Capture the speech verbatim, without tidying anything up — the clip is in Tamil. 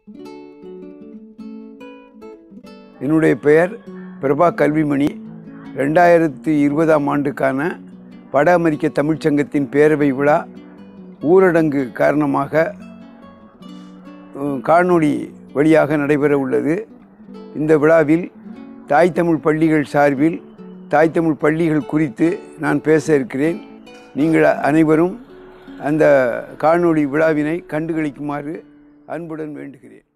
என்னுடைய பெயர் பிரபா கல்விமணி. ரெண்டாயிரத்தி இருபதாம் ஆண்டுக்கான வட அமெரிக்க தமிழ்ச்சங்கத்தின் பேரவை விழா ஊரடங்கு காரணமாக காணொளி வழியாக நடைபெற உள்ளது. இந்த விழாவில் தாய் தமிழ் பள்ளிகள் சார்பில் தாய் தமிழ் பள்ளிகள் குறித்து நான் பேச இருக்கிறேன். நீங்கள் அனைவரும் அந்த காணொளி விழாவினை கண்டுகளிக்குமாறு அன்புடன் வேண்டுகிறேன்.